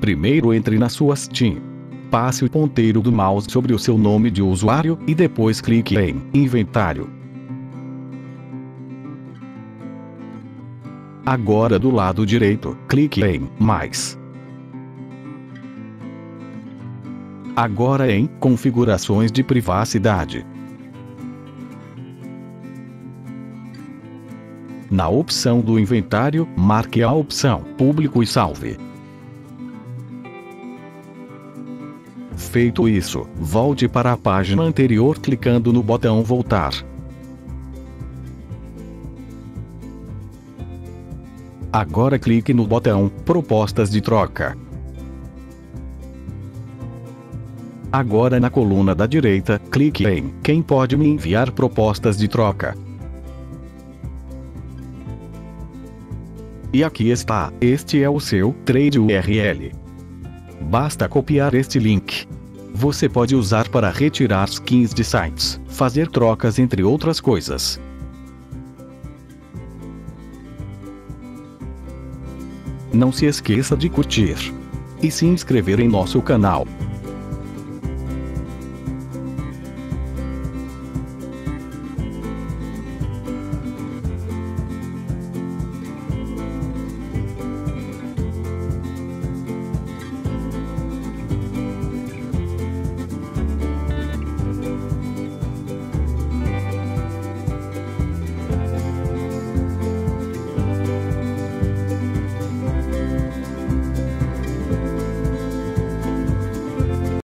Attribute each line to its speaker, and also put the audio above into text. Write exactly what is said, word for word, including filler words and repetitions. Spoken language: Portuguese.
Speaker 1: Primeiro entre na sua Steam. Passe o ponteiro do mouse sobre o seu nome de usuário, e depois clique em Inventário. Agora do lado direito, clique em Mais. Agora em Configurações de privacidade. Na opção do inventário, marque a opção Público e salve. Feito isso, volte para a página anterior clicando no botão Voltar. Agora clique no botão Propostas de troca. Agora na coluna da direita, clique em Quem pode me enviar propostas de troca? E aqui está, este é o seu Trade U R L. Basta copiar este link. Você pode usar para retirar skins de sites, fazer trocas entre outras coisas. Não se esqueça de curtir e se inscrever em nosso canal.